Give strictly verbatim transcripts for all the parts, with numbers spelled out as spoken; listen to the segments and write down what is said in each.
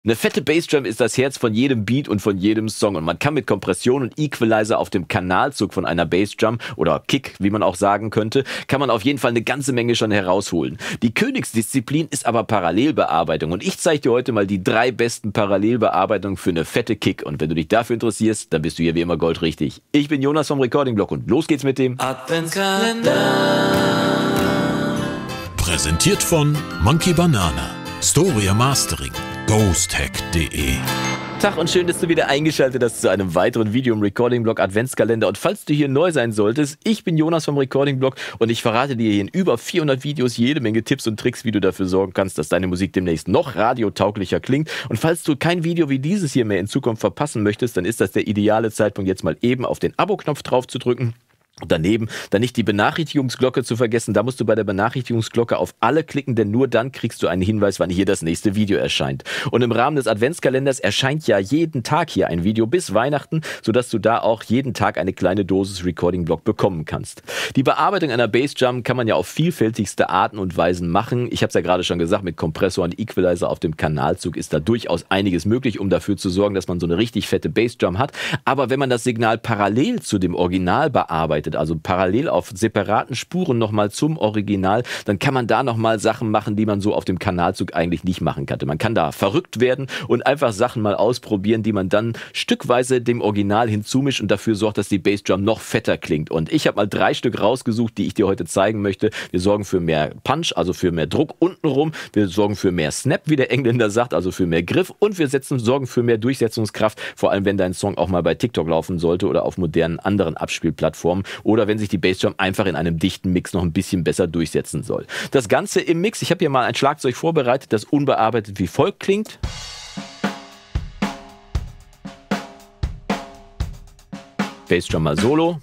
Eine fette Bassdrum ist das Herz von jedem Beat und von jedem Song und man kann mit Kompression und Equalizer auf dem Kanalzug von einer Bassdrum oder Kick, wie man auch sagen könnte, kann man auf jeden Fall eine ganze Menge schon herausholen. Die Königsdisziplin ist aber Parallelbearbeitung und ich zeige dir heute mal die drei besten Parallelbearbeitungen für eine fette Kick und wenn du dich dafür interessierst, dann bist du hier wie immer goldrichtig. Ich bin Jonas vom Recording Blog und los geht's mit dem Adventskalender. Präsentiert von Monkey Banana, Storia Mastering, ghosthack punkt de. Tag und schön, dass du wieder eingeschaltet hast zu einem weiteren Video im Recording Blog Adventskalender. Und falls du hier neu sein solltest, ich bin Jonas vom Recording Blog und ich verrate dir hier in über vierhundert Videos jede Menge Tipps und Tricks, wie du dafür sorgen kannst, dass deine Musik demnächst noch radiotauglicher klingt. Und falls du kein Video wie dieses hier mehr in Zukunft verpassen möchtest, dann ist das der ideale Zeitpunkt, jetzt mal eben auf den Abo-Knopf drauf zu drücken. Und daneben dann nicht die Benachrichtigungsglocke zu vergessen. Da musst du bei der Benachrichtigungsglocke auf alle klicken, denn nur dann kriegst du einen Hinweis, wann hier das nächste Video erscheint. Und im Rahmen des Adventskalenders erscheint ja jeden Tag hier ein Video bis Weihnachten, sodass du da auch jeden Tag eine kleine Dosis Recording Blog bekommen kannst. Die Bearbeitung einer Bassdrum kann man ja auf vielfältigste Arten und Weisen machen. Ich habe es ja gerade schon gesagt, mit Kompressor und Equalizer auf dem Kanalzug ist da durchaus einiges möglich, um dafür zu sorgen, dass man so eine richtig fette Bassdrum hat. Aber wenn man das Signal parallel zu dem Original bearbeitet, also parallel auf separaten Spuren nochmal zum Original, dann kann man da nochmal Sachen machen, die man so auf dem Kanalzug eigentlich nicht machen kann. Man kann da verrückt werden und einfach Sachen mal ausprobieren, die man dann stückweise dem Original hinzumischt und dafür sorgt, dass die Bassdrum noch fetter klingt. Und ich habe mal drei Stück rausgesucht, die ich dir heute zeigen möchte. Wir sorgen für mehr Punch, also für mehr Druck untenrum. Wir sorgen für mehr Snap, wie der Engländer sagt, also für mehr Griff. Und wir setzen, sorgen für mehr Durchsetzungskraft, vor allem wenn dein Song auch mal bei TikTok laufen sollte oder auf modernen anderen Abspielplattformen. Oder wenn sich die Bassdrum einfach in einem dichten Mix noch ein bisschen besser durchsetzen soll. Das Ganze im Mix, ich habe hier mal ein Schlagzeug vorbereitet, das unbearbeitet wie folgt klingt. Bassdrum mal solo.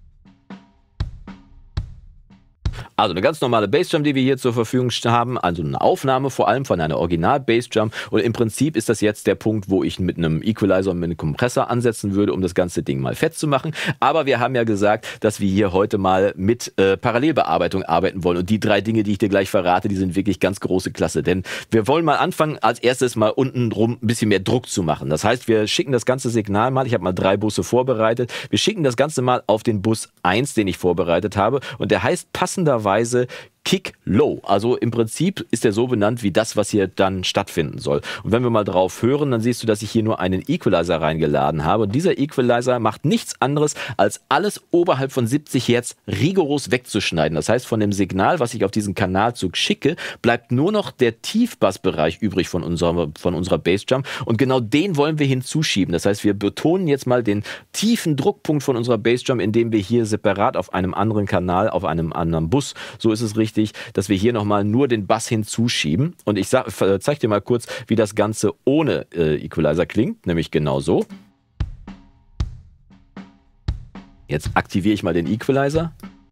Also eine ganz normale Bassdrum, die wir hier zur Verfügung haben, also eine Aufnahme vor allem von einer Original-Bassdrum und im Prinzip ist das jetzt der Punkt, wo ich mit einem Equalizer und mit einem Kompressor ansetzen würde, um das ganze Ding mal fett zu machen. Aber wir haben ja gesagt, dass wir hier heute mal mit äh, Parallelbearbeitung arbeiten wollen und die drei Dinge, die ich dir gleich verrate, die sind wirklich ganz große Klasse, denn wir wollen mal anfangen, als erstes mal unten rum ein bisschen mehr Druck zu machen. Das heißt, wir schicken das ganze Signal mal, ich habe mal drei Busse vorbereitet, wir schicken das Ganze mal auf den Bus eins, den ich vorbereitet habe und der heißt passenderweise Kick Low. Also im Prinzip ist der so benannt wie das, was hier dann stattfinden soll. Und wenn wir mal drauf hören, dann siehst du, dass ich hier nur einen Equalizer reingeladen habe. Und dieser Equalizer macht nichts anderes, als alles oberhalb von siebzig Hertz rigoros wegzuschneiden. Das heißt, von dem Signal, was ich auf diesen Kanalzug schicke, bleibt nur noch der Tiefbassbereich übrig von unserer, von unserer Bassdrum. Und genau den wollen wir hinzuschieben. Das heißt, wir betonen jetzt mal den tiefen Druckpunkt von unserer Bassdrum, indem wir hier separat auf einem anderen Kanal, auf einem anderen Bus, so ist es richtig, dass wir hier nochmal nur den Bass hinzuschieben. Und ich zeige dir mal kurz, wie das Ganze ohne äh, Equalizer klingt, nämlich genau so. Jetzt aktiviere ich mal den Equalizer.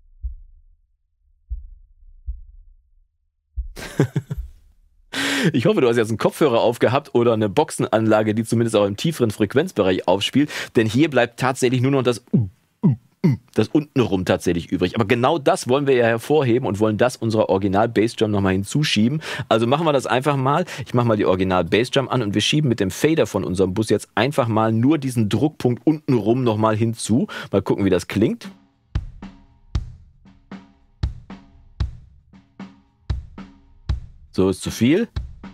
Ich hoffe, du hast jetzt einen Kopfhörer aufgehabt oder eine Boxenanlage, die zumindest auch im tieferen Frequenzbereich aufspielt, denn hier bleibt tatsächlich nur noch das das untenrum tatsächlich übrig. Aber genau das wollen wir ja hervorheben und wollen das unserer Original-Bassdrum nochmal hinzuschieben. Also machen wir das einfach mal. Ich mache mal die Original-Bassdrum an und wir schieben mit dem Fader von unserem Bus jetzt einfach mal nur diesen Druckpunkt untenrum nochmal hinzu. Mal gucken, wie das klingt. So ist zu viel.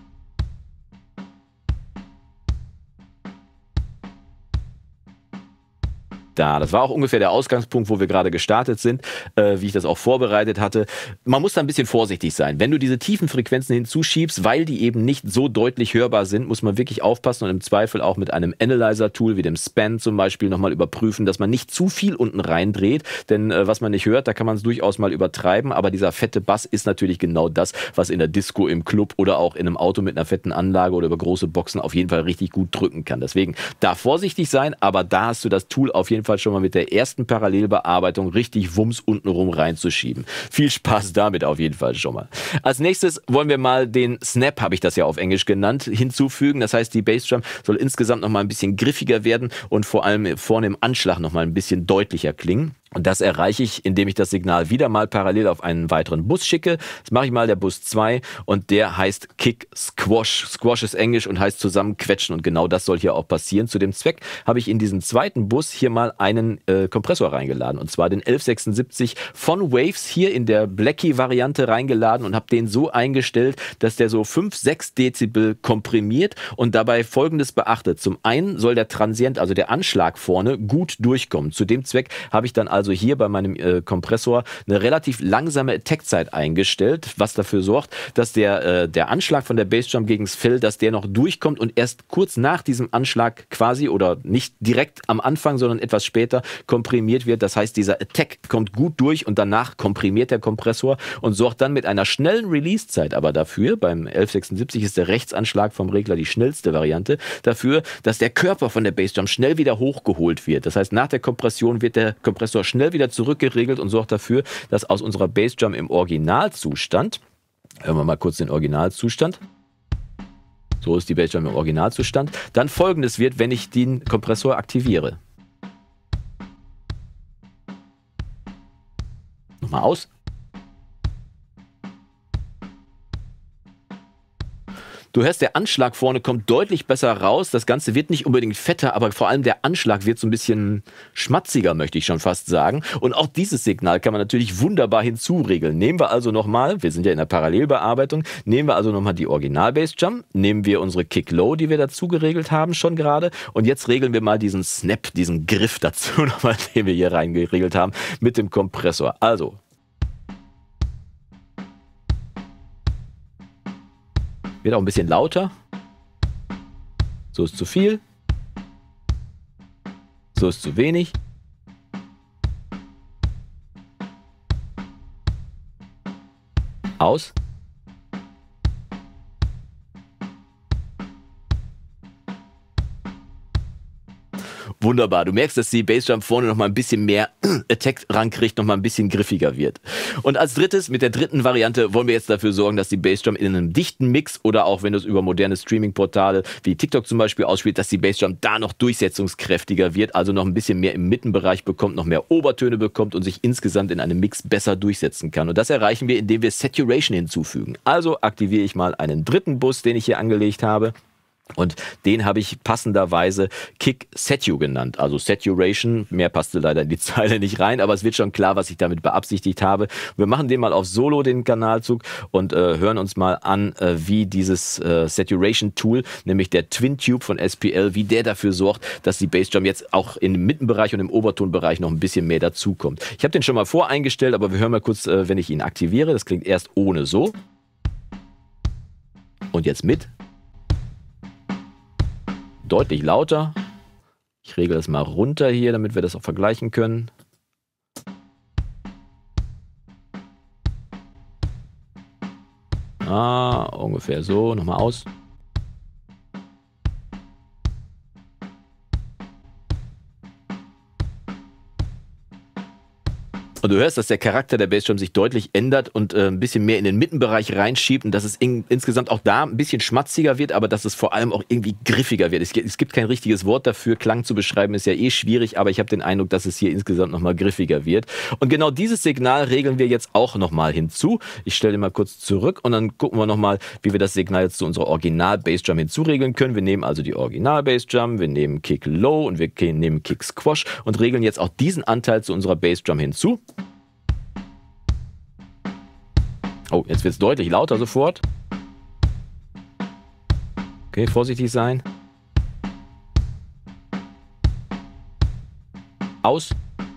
Da. Das war auch ungefähr der Ausgangspunkt, wo wir gerade gestartet sind, äh, wie ich das auch vorbereitet hatte. Man muss da ein bisschen vorsichtig sein. Wenn du diese tiefen Frequenzen hinzuschiebst, weil die eben nicht so deutlich hörbar sind, muss man wirklich aufpassen und im Zweifel auch mit einem Analyzer-Tool wie dem Span zum Beispiel nochmal überprüfen, dass man nicht zu viel unten reindreht, denn äh, was man nicht hört, da kann man es durchaus mal übertreiben, aber dieser fette Bass ist natürlich genau das, was in der Disco, im Club oder auch in einem Auto mit einer fetten Anlage oder über große Boxen auf jeden Fall richtig gut drücken kann. Deswegen da vorsichtig sein, aber da hast du das Tool auf jeden Fall schon mal mit der ersten Parallelbearbeitung richtig Wumms untenrum reinzuschieben. Viel Spaß damit auf jeden Fall schon mal. Als nächstes wollen wir mal den Snap, habe ich das ja auf Englisch genannt, hinzufügen. Das heißt, die Bassdrum soll insgesamt noch mal ein bisschen griffiger werden und vor allem vorne im Anschlag noch mal ein bisschen deutlicher klingen. Und das erreiche ich, indem ich das Signal wieder mal parallel auf einen weiteren Bus schicke. Das mache ich mal, der Bus zwei, und der heißt Kick Squash. Squash ist Englisch und heißt zusammenquetschen, und genau das soll hier auch passieren. Zu dem Zweck habe ich in diesen zweiten Bus hier mal einen äh, Kompressor reingeladen, und zwar den elf sechsundsiebzig von Waves, hier in der Blackie-Variante reingeladen, und habe den so eingestellt, dass der so fünf, sechs Dezibel komprimiert und dabei Folgendes beachtet. Zum einen soll der Transient, also der Anschlag vorne, gut durchkommen. Zu dem Zweck habe ich dann also hier bei meinem äh, Kompressor eine relativ langsame Attack-Zeit eingestellt, was dafür sorgt, dass der, äh, der Anschlag von der Bassdrum gegen das Fell, dass der noch durchkommt und erst kurz nach diesem Anschlag quasi, oder nicht direkt am Anfang, sondern etwas später komprimiert wird. Das heißt, dieser Attack kommt gut durch und danach komprimiert der Kompressor und sorgt dann mit einer schnellen Release-Zeit aber dafür, beim elf sechsundsiebzig ist der Rechtsanschlag vom Regler die schnellste Variante, dafür, dass der Körper von der Bassdrum schnell wieder hochgeholt wird. Das heißt, nach der Kompression wird der Kompressor schnell wieder zurückgeregelt und sorgt dafür, dass aus unserer Bassdrum im Originalzustand, hören wir mal kurz den Originalzustand, so ist die Bassdrum im Originalzustand, dann Folgendes wird, wenn ich den Kompressor aktiviere. Nochmal aus. Du hörst, der Anschlag vorne kommt deutlich besser raus. Das Ganze wird nicht unbedingt fetter, aber vor allem der Anschlag wird so ein bisschen schmatziger, möchte ich schon fast sagen. Und auch dieses Signal kann man natürlich wunderbar hinzuregeln. Nehmen wir also nochmal, wir sind ja in der Parallelbearbeitung, nehmen wir also nochmal die Original-Bassdrum, nehmen wir unsere Kick-Low, die wir dazu geregelt haben schon gerade, und jetzt regeln wir mal diesen Snap, diesen Griff dazu nochmal, den wir hier reingeregelt haben mit dem Kompressor. Also wird auch ein bisschen lauter. So ist zu viel. So ist zu wenig. Aus. Wunderbar. Du merkst, dass die Bassdrum vorne noch mal ein bisschen mehr Attack rankriegt, noch mal ein bisschen griffiger wird. Und als drittes, mit der dritten Variante, wollen wir jetzt dafür sorgen, dass die Bassdrum in einem dichten Mix, oder auch wenn du es über moderne Streaming-Portale wie TikTok zum Beispiel ausspielt, dass die Bassdrum da noch durchsetzungskräftiger wird, also noch ein bisschen mehr im Mittenbereich bekommt, noch mehr Obertöne bekommt und sich insgesamt in einem Mix besser durchsetzen kann. Und das erreichen wir, indem wir Saturation hinzufügen. Also aktiviere ich mal einen dritten Bus, den ich hier angelegt habe. Und den habe ich passenderweise Kick Satu genannt, also Saturation. Mehr passte leider in die Zeile nicht rein, aber es wird schon klar, was ich damit beabsichtigt habe. Wir machen den mal auf Solo, den Kanalzug, und äh, hören uns mal an, äh, wie dieses äh, Saturation-Tool, nämlich der Twin Tube von S P L, wie der dafür sorgt, dass die Bassdrum jetzt auch im Mittenbereich und im Obertonbereich noch ein bisschen mehr dazukommt. Ich habe den schon mal voreingestellt, aber wir hören mal kurz, äh, wenn ich ihn aktiviere. Das klingt erst ohne so. Und jetzt mit. Deutlich lauter. Ich regle das mal runter hier, damit wir das auch vergleichen können. Ah, ungefähr so. Nochmal aus. Und du hörst, dass der Charakter der Bassdrum sich deutlich ändert und äh, ein bisschen mehr in den Mittenbereich reinschiebt, und dass es in, insgesamt auch da ein bisschen schmatziger wird, aber dass es vor allem auch irgendwie griffiger wird. Es, es gibt kein richtiges Wort dafür. Klang zu beschreiben ist ja eh schwierig, aber ich habe den Eindruck, dass es hier insgesamt nochmal griffiger wird. Und genau dieses Signal regeln wir jetzt auch nochmal hinzu. Ich stelle den mal kurz zurück und dann gucken wir nochmal, wie wir das Signal jetzt zu unserer Original-Bassdrum hinzuregeln können. Wir nehmen also die Original-Bassdrum, wir nehmen Kick Low und wir nehmen Kick Squash und regeln jetzt auch diesen Anteil zu unserer Bassdrum hinzu. Oh, jetzt wird es deutlich lauter sofort. Okay, vorsichtig sein. Aus.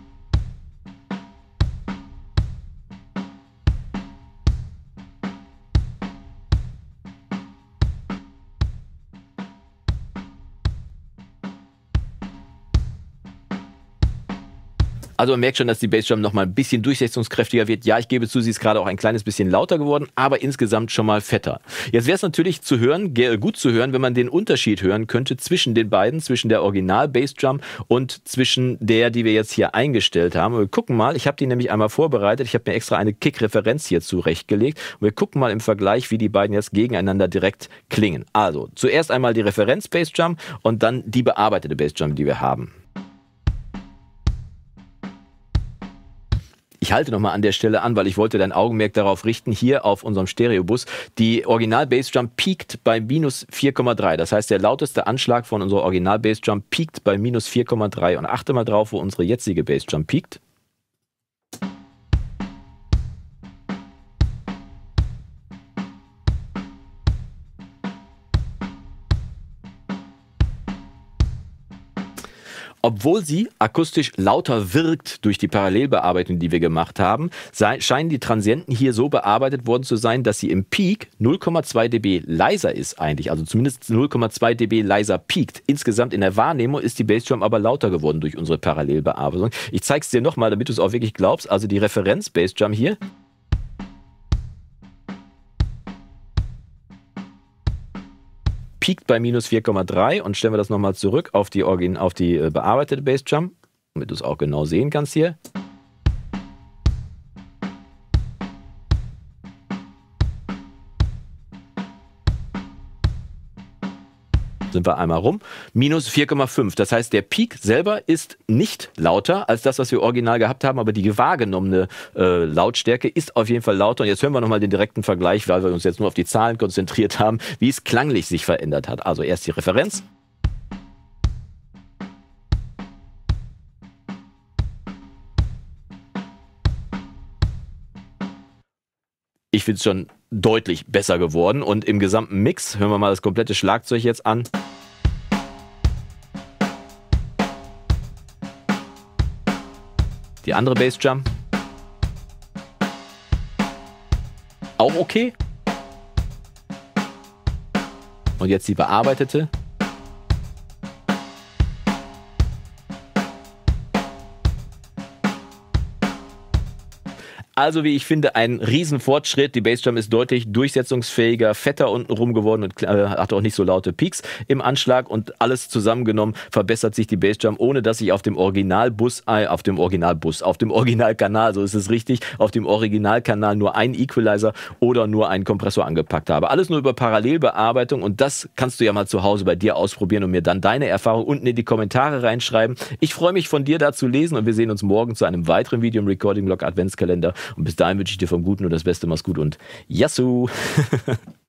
Also man merkt schon, dass die Bassdrum noch mal ein bisschen durchsetzungskräftiger wird. Ja, ich gebe zu, sie ist gerade auch ein kleines bisschen lauter geworden, aber insgesamt schon mal fetter. Jetzt wäre es natürlich zu hören, gut zu hören, wenn man den Unterschied hören könnte zwischen den beiden, zwischen der Original-Bassdrum und zwischen der, die wir jetzt hier eingestellt haben. Und wir gucken mal, ich habe die nämlich einmal vorbereitet. Ich habe mir extra eine Kick-Referenz hier zurechtgelegt. Und wir gucken mal im Vergleich, wie die beiden jetzt gegeneinander direkt klingen. Also, zuerst einmal die Referenz-Bassdrum und dann die bearbeitete Bassdrum, die wir haben. Ich halte nochmal an der Stelle an, weil ich wollte dein Augenmerk darauf richten, hier auf unserem Stereobus. Die Original-Bassdrum piekt bei minus vier Komma drei. Das heißt, der lauteste Anschlag von unserer Original-Bassdrum piekt bei minus vier Komma drei. Und achte mal drauf, wo unsere jetzige Bassdrum piekt. Obwohl sie akustisch lauter wirkt durch die Parallelbearbeitung, die wir gemacht haben, sei, scheinen die Transienten hier so bearbeitet worden zu sein, dass sie im Peak null Komma zwei dB leiser ist eigentlich, also zumindest null Komma zwei dB leiser piekt. Insgesamt in der Wahrnehmung ist die Bassdrum aber lauter geworden durch unsere Parallelbearbeitung. Ich zeige es dir nochmal, damit du es auch wirklich glaubst. Also die Referenz-Bassdrum hier. Piekt bei minus vier Komma drei und stellen wir das nochmal zurück auf die, Origin, auf die äh, bearbeitete Bassdrum, damit du es auch genau sehen kannst hier. Sind wir einmal rum, minus vier Komma fünf. Das heißt, der Peak selber ist nicht lauter als das, was wir original gehabt haben, aber die wahrgenommene äh, Lautstärke ist auf jeden Fall lauter. Und jetzt hören wir nochmal den direkten Vergleich, weil wir uns jetzt nur auf die Zahlen konzentriert haben, wie es klanglich sich verändert hat. Also erst die Referenz. Ich finde es schon deutlich besser geworden und im gesamten Mix, hören wir mal das komplette Schlagzeug jetzt an. Die andere Bassdrum. Auch okay. Und jetzt die bearbeitete. Also wie ich finde, ein Riesenfortschritt. Die Bassdrum ist deutlich durchsetzungsfähiger, fetter untenrum geworden und äh, hat auch nicht so laute Peaks im Anschlag. Und alles zusammengenommen verbessert sich die Bassdrum, ohne dass ich auf dem Originalbus, äh, auf dem Originalbus, auf dem Originalkanal, so ist es richtig, auf dem Originalkanal nur einen Equalizer oder nur einen Kompressor angepackt habe. Alles nur über Parallelbearbeitung und das kannst du ja mal zu Hause bei dir ausprobieren und mir dann deine Erfahrung unten in die Kommentare reinschreiben. Ich freue mich von dir da zu lesen und wir sehen uns morgen zu einem weiteren Video im Recording Blog Adventskalender. Und bis dahin wünsche ich dir vom Guten und das Beste. Mach's gut und Yassou!